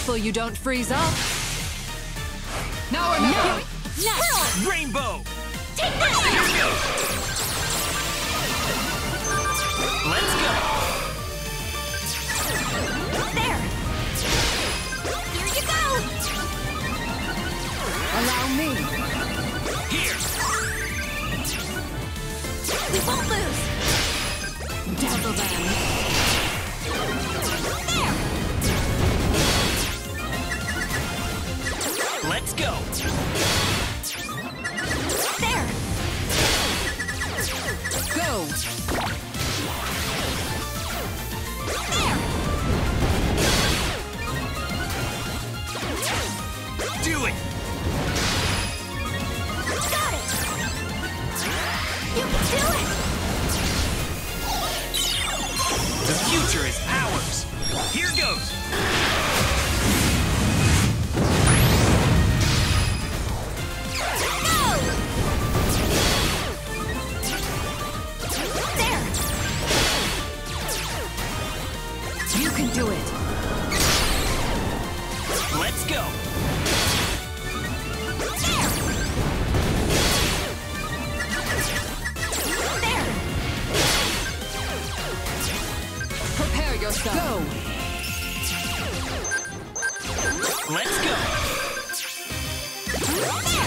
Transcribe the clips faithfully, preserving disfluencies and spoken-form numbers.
Careful you don't freeze up. Now or never. Nice. Rainbow! Take this! Here we go! Let's go! There! Here you go! Allow me. Here! We won't lose! Dazzle them. There! Let's go! There! Go. There! Do it! Got it! You can do it! The future is ours! Here goes! Go! There! You can do it. Let's go! There! There! Prepare yourself. Go. Let's go! There!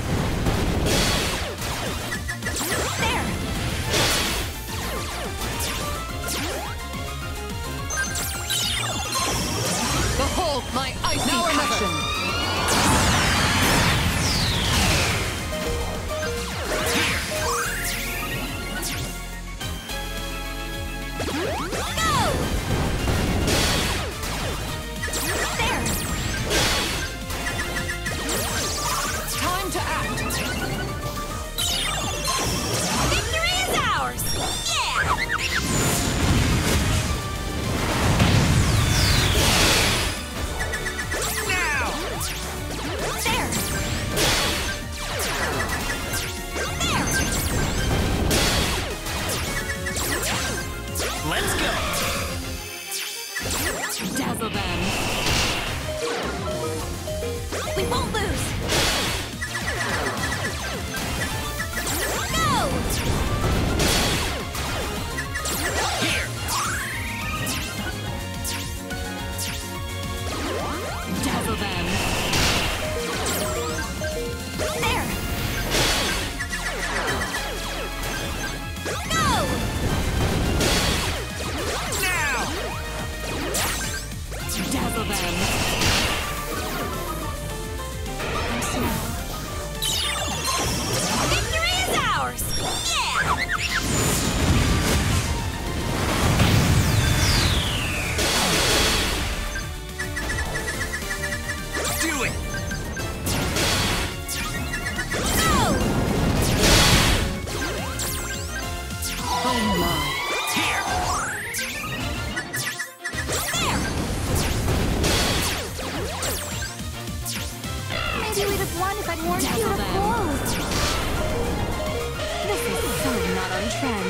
There! Behold my icy now passion. Go! There! Time to act. Victory is ours! Yeah! Now! There! There! Let's go! Dazzle them. We won't lose! Go! Here! Dazzle them. There! Go! Now! Dazzle them. Victory is ours! Yeah! Do it! Go! Oh my. Here! There! Maybe we'd have won if I'd worn Dazzle fewer them. clothes. This is so not on trend.